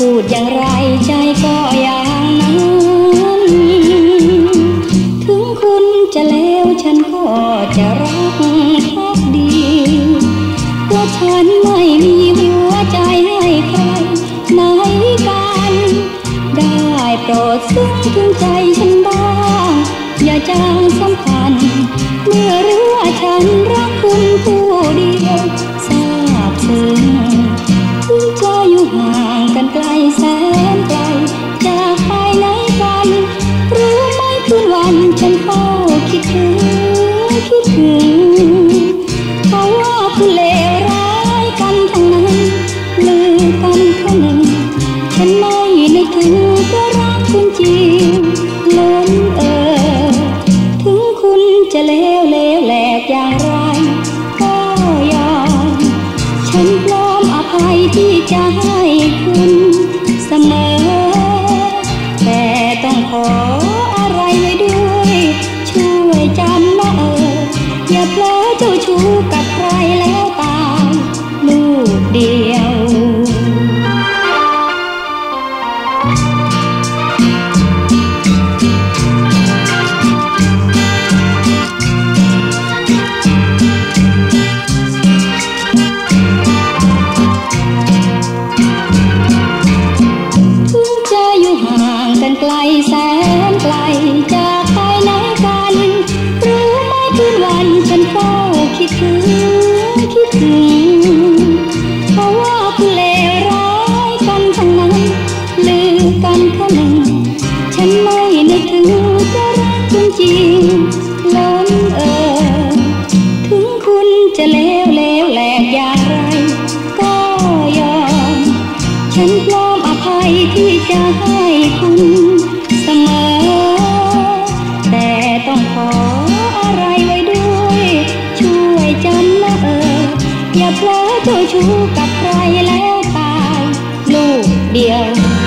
พูดอย่างไรใจก็อย่างนั้นถึงคุณจะเลวฉันก็จะรักภักดีเพราะฉันไม่มีหัวใจให้ใครไหนกันได้โปรดซึ้งถึงใจฉันบ้างอย่าจางสัมพันธ์เมื่อรู้ว่าฉันรักคุณผู้เดียวทราบซึ้งถึงจะอยู่ห่างกันไกลแสนไกลจากไปไหนกันรู้ไหมคืนวันฉันเฝ้าคิดถึงเพราะว่าคุณเลวร้ายกันทั้งนั้นลือกันคนหนึ่งฉันไม่นึกถึงเพราะรักคุณจริงล้นถึงคุณจะเลวแหลกอย่างไรก็ยอมฉันพร้อมอภัยที่จะให้คุณเสมอแต่ต้องขออะไรไว้ด้วยช่วยจำนะอย่าเพลอเจ้าชู้กับใครแล้วตายลูกเดียวกันไกลแสนไกลจากไปไหนกันรู้ไหมคืนวันฉันเฝ้าคิดถึงเพราะว่าคุณเลวร้ายกันทั้งนั้นลือกันคนหนึ่งฉันไม่นึกถึงจะรักคุณจริงล้นถึงคุณจะเลวแหลกอย่างไรก็ยอมฉันพร้อมอภัยที่จะให้คุณเสมอแต่ต้องขออะไรไว้ด้วยช่วยจำนะอย่าเพลอเจ้าชู้กับใครแล้วตายลูกเดียว